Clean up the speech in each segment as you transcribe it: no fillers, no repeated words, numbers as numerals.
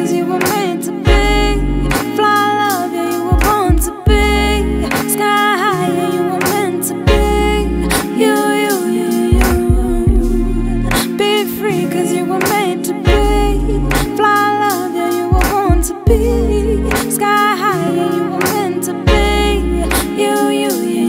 cause you were meant to be. Fly love, yeah, you were born to be. Sky high, yeah, you were meant to be. You. Be free cause you were made to be. Fly love, yeah, you were born to be. Sky high, yeah, you were meant to be. You.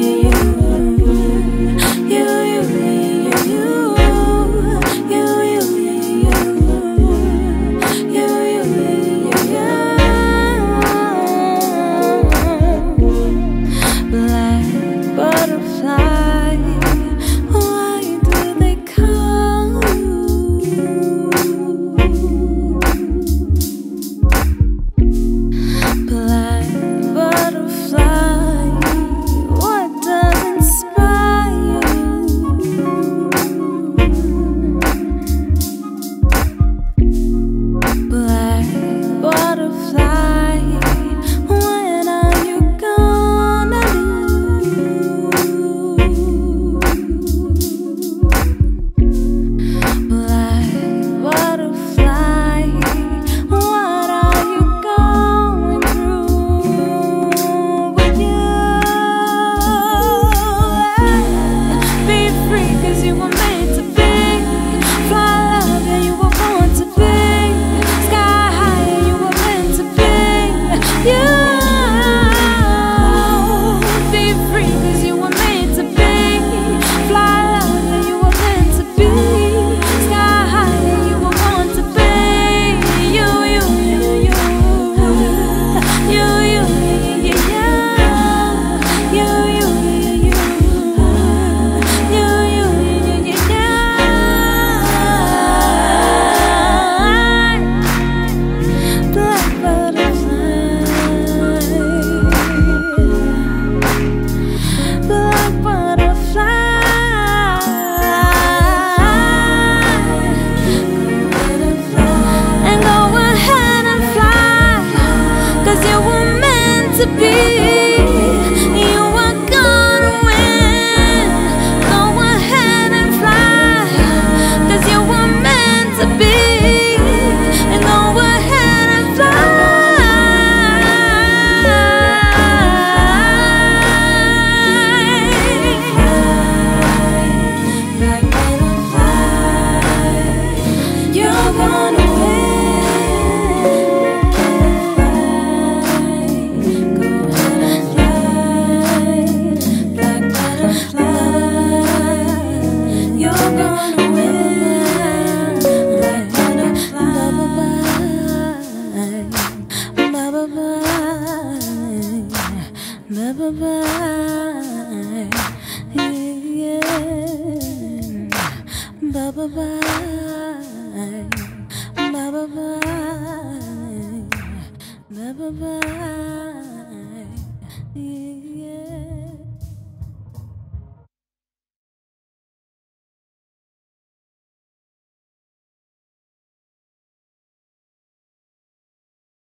To be, you are gonna win. Go ahead and fly, cause you were meant to be. And go ahead and fly. Black butterfly, you're gonna win. Bye-bye, yeah. Bye-bye, bye-bye, bye-bye, bye-bye.